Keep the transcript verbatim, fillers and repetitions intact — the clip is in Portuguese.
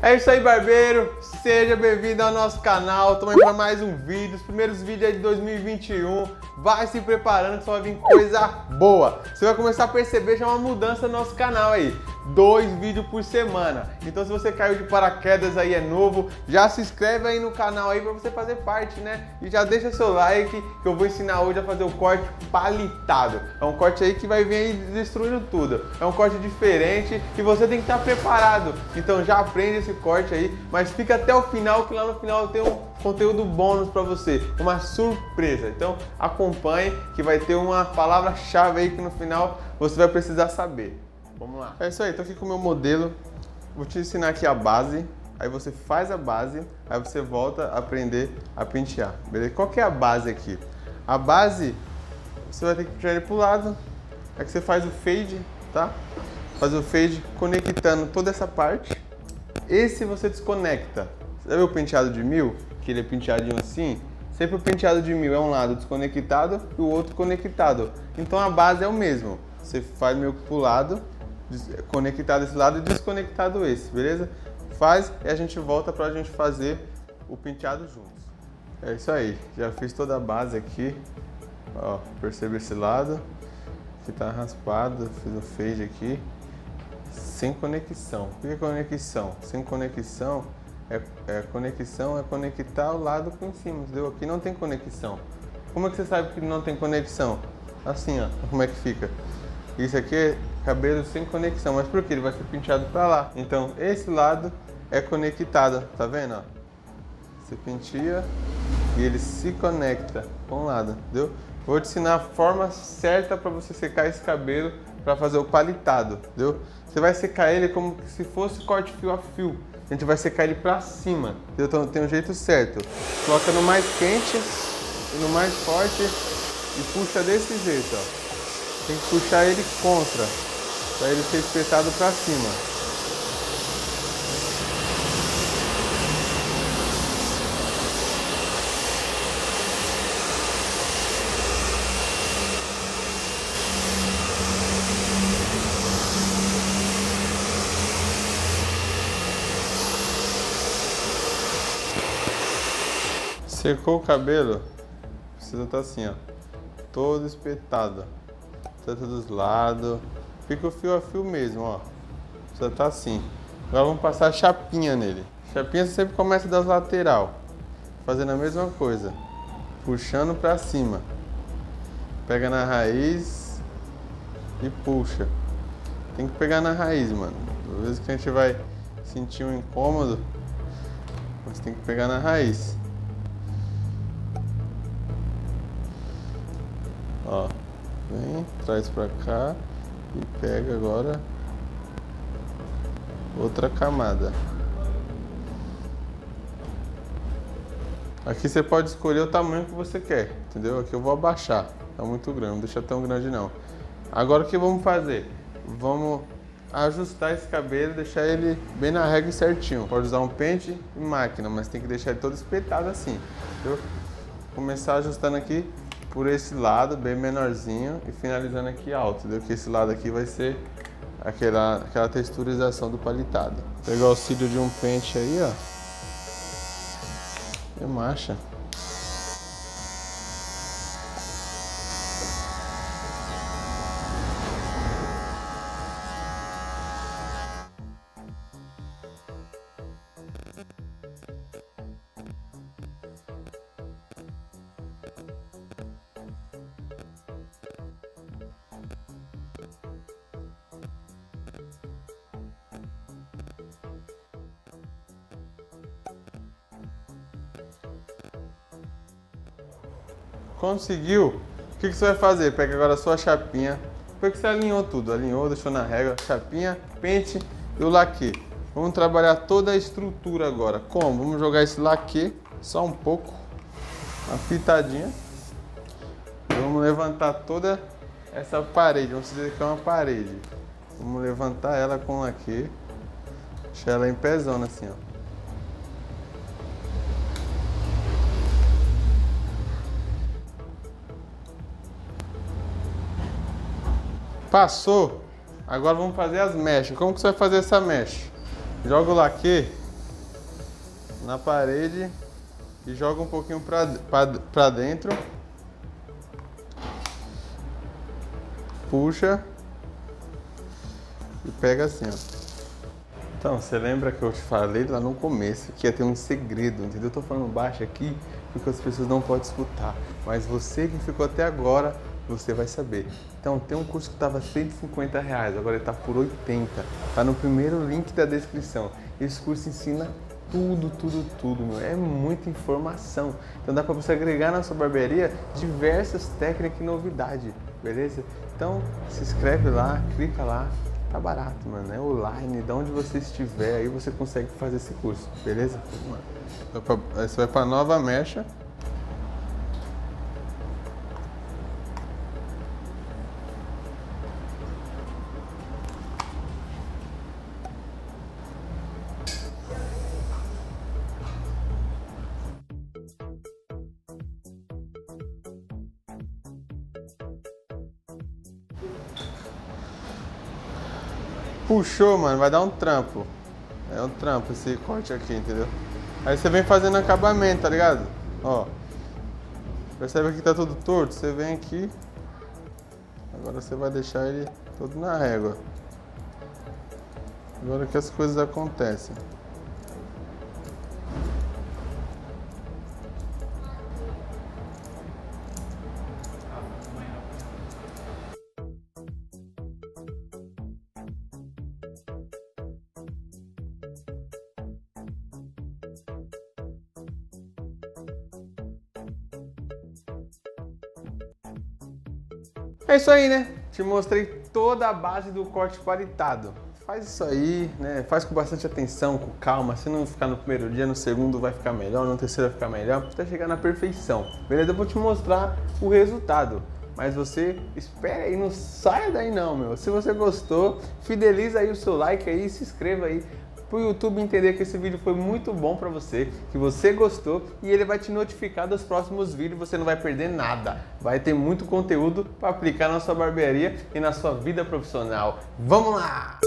É isso aí, barbeiro, seja bem-vindo ao nosso canal. Estamos aí para mais um vídeo, os primeiros vídeos aí de dois mil e vinte e um. Vai se preparando que só vai vir coisa boa. Você vai começar a perceber já uma mudança no nosso canal aí. Dois vídeos por semana. Então se você caiu de paraquedas aí, é novo, já se inscreve aí no canal aí para você fazer parte, né? E já deixa seu like que eu vou ensinar hoje a fazer o corte palitado. É um corte aí que vai vir aí destruindo tudo. É um corte diferente e você tem que estar preparado. Então já aprende esse corte aí, mas fica até o final que lá no final eu tenho um conteúdo bônus para você, uma surpresa. Então acompanhe que vai ter uma palavra-chave aí que no final você vai precisar saber. Vamos lá. É isso aí, tô aqui com o meu modelo. Vou te ensinar aqui a base. Aí você faz a base, aí você volta a aprender a pentear, beleza? Qual que é a base aqui? A base, você vai ter que puxar ele pro lado. Aí que você faz o fade, tá? Faz o fade conectando toda essa parte. Esse você desconecta. Você viu o penteado de mil? Que ele é penteadinho assim? Sempre o penteado de mil é um lado desconectado e o outro conectado. Então a base é o mesmo. Você faz meio que pro lado, conectado esse lado e desconectado esse, beleza? Faz e a gente volta pra gente fazer o penteado juntos. É isso aí, já fiz toda a base aqui. Ó, percebe esse lado que tá raspado, fiz o fade aqui. Sem conexão. O que é conexão? Sem conexão é, é conexão é conectar o lado com em cima, entendeu? Aqui não tem conexão. Como é que você sabe que não tem conexão? Assim, ó, como é que fica? Isso aqui é cabelo sem conexão, mas por que? Ele vai ser penteado pra lá. Então esse lado é conectado, tá vendo? Ó? Você penteia e ele se conecta com o lado, entendeu? Vou te ensinar a forma certa para você secar esse cabelo para fazer o palitado, entendeu? Você vai secar ele como se fosse corte fio a fio. A gente vai secar ele pra cima, entendeu? Então tem um jeito certo. Coloca no mais quente e no mais forte e puxa desse jeito, ó. Tem que puxar ele contra, para ele ser espetado para cima. Secou o cabelo, precisa estar assim, ó, todo espetado. Tanto dos lados, fica o fio a fio mesmo, ó. Precisa estar assim. Agora vamos passar a chapinha nele. Chapinha você sempre começa das lateral, fazendo a mesma coisa, puxando pra cima. Pega na raiz e puxa. Tem que pegar na raiz, mano. Às vezes que a gente vai sentir um incômodo, você tem que pegar na raiz. Ó. Vem, traz pra cá e pega agora outra camada. Aqui você pode escolher o tamanho que você quer, entendeu? Aqui eu vou abaixar, tá muito grande, não deixa tão grande não. Agora o que vamos fazer? Vamos ajustar esse cabelo, deixar ele bem na régua e certinho. Pode usar um pente e máquina, mas tem que deixar ele todo espetado assim, entendeu? Começar ajustando aqui por esse lado, bem menorzinho, e finalizando aqui alto, entendeu? Que esse lado aqui vai ser aquela, aquela texturização do palitado. Pegar o auxílio de um pente aí, ó, e marcha. Conseguiu? O que, que você vai fazer? Pega agora a sua chapinha. Depois que você alinhou tudo, alinhou, deixou na régua, chapinha, pente e o laque. Vamos trabalhar toda a estrutura agora. Como? Vamos jogar esse laque só um pouco, uma pitadinha. Vamos levantar toda essa parede, vamos dizer que é uma parede. Vamos levantar ela com o laque, deixar ela em pezona assim, ó. Passou. Agora vamos fazer as mechas. Como que você vai fazer essa mecha? Joga o laque na parede e joga um pouquinho pra, pra, pra dentro. Puxa e pega assim, ó. Então, você lembra que eu te falei lá no começo que ia ter um segredo, entendeu? Eu tô falando baixo aqui porque as pessoas não podem escutar, mas você que ficou até agora, você vai saber. Então, tem um curso que tava cento e cinquenta reais, agora ele tá por oitenta. Tá no primeiro link da descrição. Esse curso ensina tudo, tudo, tudo, meu. É muita informação. Então dá pra você agregar na sua barbearia diversas técnicas e novidades, beleza? Então, se inscreve lá, clica lá. Tá barato, mano, é online, de onde você estiver, aí você consegue fazer esse curso, beleza? Vamos lá. Aí você vai pra nova mecha. Puxou, mano, vai dar um trampo. É um trampo esse corte aqui, entendeu? Aí você vem fazendo acabamento, tá ligado? Ó. Percebe que tá tudo torto? Você vem aqui. Agora você vai deixar ele todo na régua. Agora que as coisas acontecem. É isso aí, né? Te mostrei toda a base do corte paletado. Faz isso aí, né? Faz com bastante atenção, com calma. Se não ficar no primeiro dia, no segundo vai ficar melhor, no terceiro vai ficar melhor, até chegar na perfeição. Beleza? Eu vou te mostrar o resultado. Mas você espera aí, não saia daí não, meu. Se você gostou, fideliza aí o seu like aí, se inscreva aí pro YouTube entender que esse vídeo foi muito bom pra você, que você gostou e ele vai te notificar dos próximos vídeos, você não vai perder nada. Vai ter muito conteúdo para aplicar na sua barbearia e na sua vida profissional. Vamos lá!